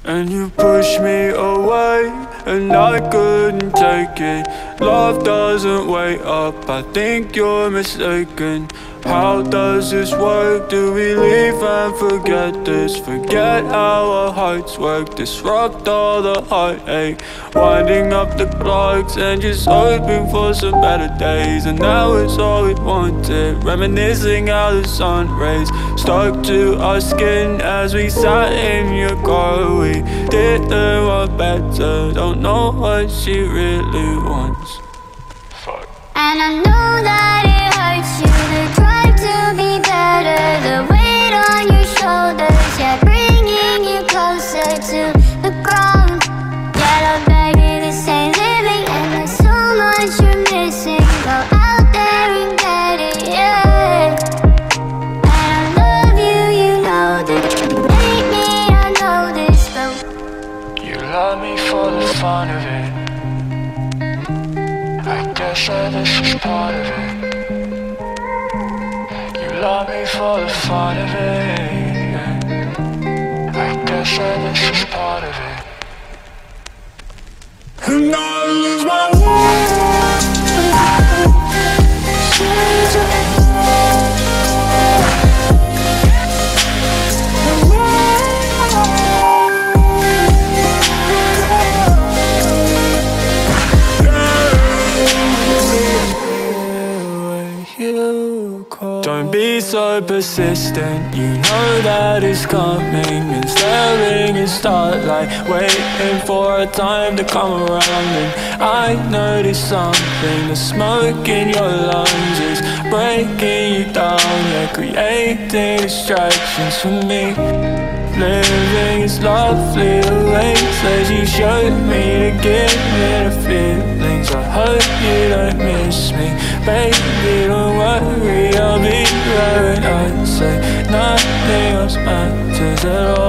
And you pushed me away, and I couldn't take it. Love doesn't wait up, I think you're mistaken. How does this work? Do we leave and forget this? Forget how our hearts work, disrupt all the heartache. Winding up the clocks and just hoping for some better days. And now it's all we wanted, reminiscing how the sun rays stuck to our skin as we sat in your car. We didn't want better, don't know what she really wants. Fuck. And I know that it hurts you to try to be better. The weight on your shoulders, yeah, bringing you closer to the ground. Yeah, oh baby, this ain't living, and there's so much you're missing. Go out there and get it, yeah. And I love you, you know this. You hate me, I know this, but you love me for the fun of it. I guess that this is part of it. You love me for the fun of it, yeah. I guess that this is part of it. And I lose my Don't be so persistent, you know that it's coming. And staring at starlight, waiting for a time to come around. And I noticed something, the smoke in your lungs is breaking you down. You're creating distractions for me. Living is lovely, the ways that you showed me to give me the feelings. I hope you don't miss me, baby, don't worry, I'll be right when I say nothing else matters at all.